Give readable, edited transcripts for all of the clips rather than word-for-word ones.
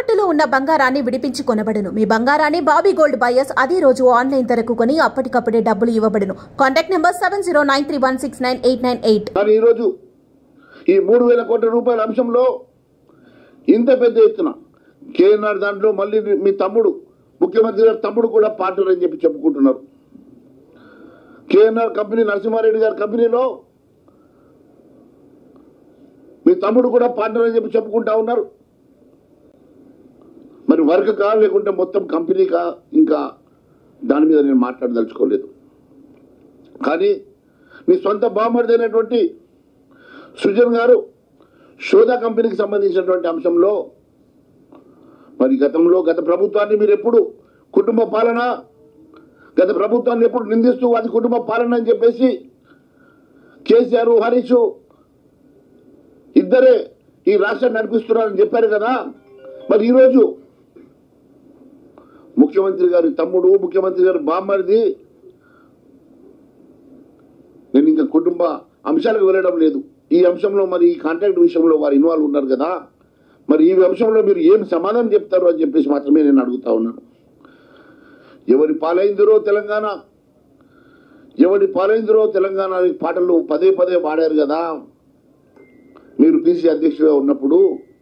తాకట్టులో ఉన్న బంగారాన్ని విడిపించి కొనబడును. మీ బంగారాన్ని బాబీ గోల్డ్ బయర్స్ అదే రోజు ఆన్లైన్ ధరకు కొని అప్పటికప్పుడే డబ్బులు ఇవ్వబడును. Contact number 7093169898. కానీ ఈ రోజు ఈ 3000 కోట్ల రూపాయల అంశంలో ఇంత పెద్ద ఎత్తున కేఎన్ఆర్ దాంట్లో మళ్ళీ మీ తమ్ముడు ముఖ్యమంత్రి గారి తమ్ముడు కూడా పార్ట్నర్ అని చెప్పి చెప్పుకుంటున్నారు. కేఎన్ఆర్ కంపెనీ నరసింహారెడ్డి గారి కంపెనీలో మీ తమ్ముడు కూడా పార్ట్నర్ అని చెప్పి చెప్పుకుంటా ఉన్నారు. మరి వర్క్ కా లేకుంటే మొత్తం కంపెనీకా ఇంకా దాని మీద నేను మాట్లాడదలుచుకోలేదు. కానీ మీ సొంత బామర్దైనటువంటి సృజన్ గారు శోధా కంపెనీకి సంబంధించినటువంటి అంశంలో మరి గత ప్రభుత్వాన్ని మీరు ఎప్పుడు కుటుంబ పాలన గత ప్రభుత్వాన్ని ఎప్పుడు నిందిస్తూ అది కుటుంబ పాలన అని చెప్పేసి కేసీఆర్ హరీష్ ఇద్దరే ఈ రాష్ట్రాన్ని నడిపిస్తున్నారని చెప్పారు కదా. మరి ఈరోజు ముఖ్యమంత్రి గారి తమ్ముడు ముఖ్యమంత్రి గారి బామ్మరిది, నేను ఇంకా కుటుంబ అంశాలకు వెళ్ళడం లేదు, ఈ అంశంలో మరి ఈ కాంట్రాక్ట్ విషయంలో వారు ఇన్వాల్వ్ ఉన్నారు కదా, మరి ఈ అంశంలో మీరు ఏం సమాధానం చెప్తారు అని చెప్పేసి మాత్రమే నేను అడుగుతా ఉన్నాను. ఎవరి పాలైందిరో తెలంగాణ పాటలు పదే పదే పాడారు కదా మీరు పిసిసి అధ్యక్షుడిగా ఉన్నప్పుడు.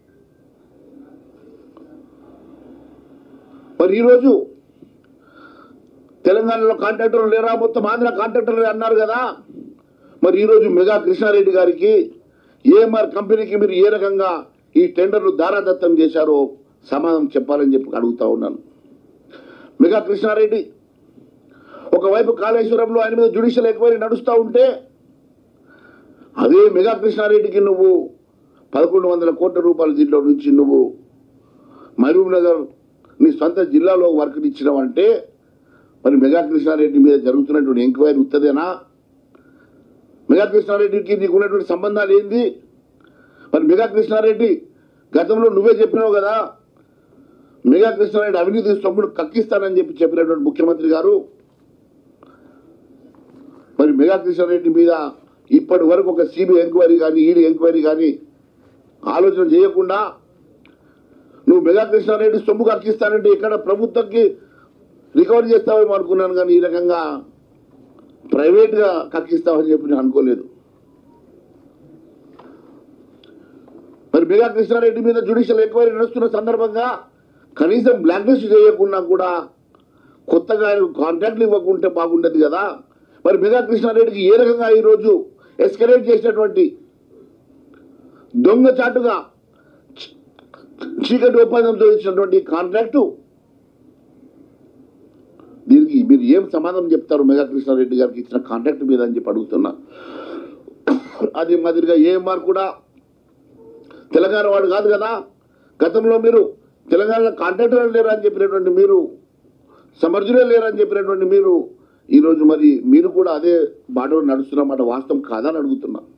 మరి ఈరోజు తెలంగాణలో కాంట్రాక్టర్లు లేరా, మొత్తం ఆంధ్ర కాంట్రాక్టర్లు అన్నారు కదా. మరి ఈరోజు మెగా కృష్ణారెడ్డి గారికి ఏఎంఆర్ కంపెనీకి మీరు ఏ రకంగా ఈ టెండర్లు దారాదత్తం చేశారో సమాధానం చెప్పాలని చెప్పి అడుగుతా ఉన్నాను. మెగా కృష్ణారెడ్డి ఒకవైపు కాళేశ్వరంలో ఆయన మీద జ్యుడిషియల్ ఎంక్వైరీ నడుస్తూ ఉంటే అదే మెగా కృష్ణారెడ్డికి నువ్వు 1100 కోట్ల రూపాయల దీంట్లో నుంచి నువ్వు మహబూబ్ నగర్ నీ సొంత జిల్లాలో వర్క్ ఇచ్చినావంటే మరి మెగా కృష్ణారెడ్డి మీద జరుగుతున్నటువంటి ఎంక్వైరీ ఉత్తదేనా? మెగా కృష్ణారెడ్డికి నీకు ఉన్నటువంటి సంబంధాలు ఏంది? మరి మెగా కృష్ణారెడ్డి గతంలో నువ్వే చెప్పినావు కదా, మెగా కృష్ణారెడ్డి అవినీతి సొమ్మును కక్కిస్తానని చెప్పినటువంటి ముఖ్యమంత్రి గారు, మరి మెగా కృష్ణారెడ్డి మీద ఇప్పటి వరకు ఒక సిబిఐ ఎంక్వైరీ కానీ ఈడీ ఎంక్వైరీ కానీ ఆలోచన చేయకుండా నువ్వు మెగా కృష్ణారెడ్డి సొమ్ము కక్కిస్తానంటే ఇక్కడ ప్రభుత్వంకి రికవరీ చేస్తావేమో అనుకున్నాను, కానీ ఈ రకంగా ప్రైవేట్గా కక్కిస్తావని చెప్పి నేను అనుకోలేదు. మరి మెగా కృష్ణారెడ్డి మీద జ్యుడిషియల్ ఎంక్వైరీ నడుస్తున్న సందర్భంగా కనీసం బ్లాక్ లిస్ట్ చేయకుండా కూడా కొత్తగా కాంట్రాక్ట్లు ఇవ్వకుంటే బాగుండదు కదా. మరి మెగా కృష్ణారెడ్డికి ఏ రకంగా ఈరోజు ఎస్కలేట్ చేసినటువంటి దొంగచాటుగా చీకటి ఒప్పందంతో ఇచ్చినటువంటి కాంట్రాక్టు, దీనికి మీరు ఏం సమాధానం చెప్తారు మెగా కృష్ణారెడ్డి గారికి ఇచ్చిన కాంట్రాక్ట్ మీద అని చెప్పి అడుగుతున్నా. అదే మాదిరిగా ఏఎంఆర్ కూడా తెలంగాణ వాడు కాదు కదా. గతంలో మీరు తెలంగాణలో కాంట్రాక్టర్లు లేరు అని చెప్పినటువంటి మీరు, సమర్థులే లేరు అని చెప్పినటువంటి మీరు ఈరోజు మరి మీరు కూడా అదే బాటలో నడుస్తున్నమాట వాస్తవం కాదని అడుగుతున్నా.